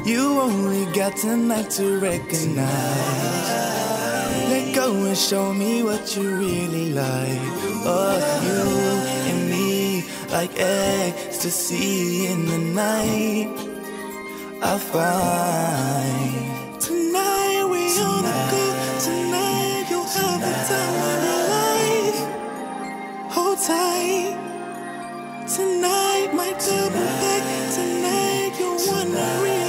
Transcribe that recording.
You only got tonight to recognize. Let go and show me what you really like. Oh, you and me, like ecstasy in the night. I find tonight we on a good. Tonight you'll have the time of your life. Hold tight. Tonight might double back. Tonight you'll wanna realize.